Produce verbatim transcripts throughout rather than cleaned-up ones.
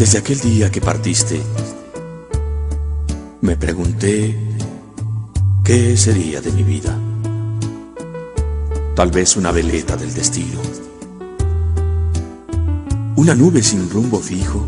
Desde aquel día que partiste, me pregunté qué sería de mi vida. Tal vez una veleta del destino, una nube sin rumbo fijo.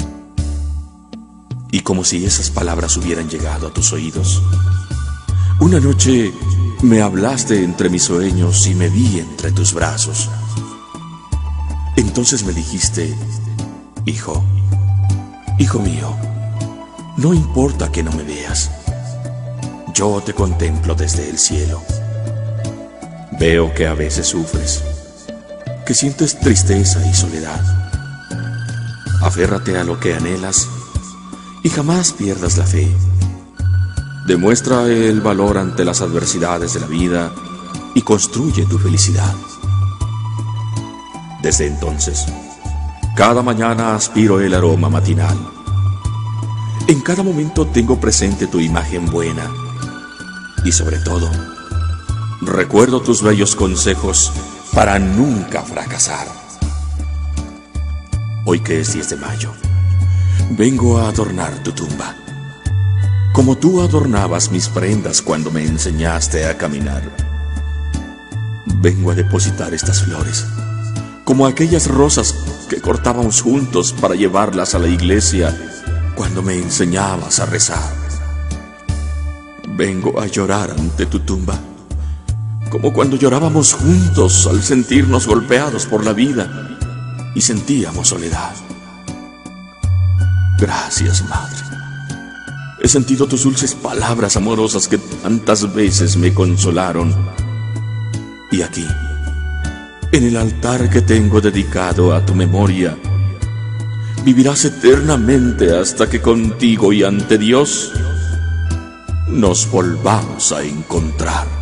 Y como si esas palabras hubieran llegado a tus oídos, una noche me hablaste entre mis sueños y me vi entre tus brazos. Entonces me dijiste: hijo, hijo mío, no importa que no me veas, yo te contemplo desde el cielo. Veo que a veces sufres, que sientes tristeza y soledad. Aférrate a lo que anhelas y jamás pierdas la fe. Demuestra el valor ante las adversidades de la vida y construye tu felicidad. Desde entonces, cada mañana aspiro el aroma matinal. En cada momento tengo presente tu imagen buena. Y sobre todo, recuerdo tus bellos consejos para nunca fracasar. Hoy que es diez de mayo, vengo a adornar tu tumba, como tú adornabas mis prendas cuando me enseñaste a caminar. Vengo a depositar estas flores, como aquellas rosas que cortábamos juntos para llevarlas a la iglesia cuando me enseñabas a rezar. Vengo a llorar ante tu tumba, como cuando llorábamos juntos al sentirnos golpeados por la vida y sentíamos soledad. Gracias, Madre. He sentido tus dulces palabras amorosas que tantas veces me consolaron. Y aquí, en el altar que tengo dedicado a tu memoria, vivirás eternamente hasta que contigo y ante Dios nos volvamos a encontrar.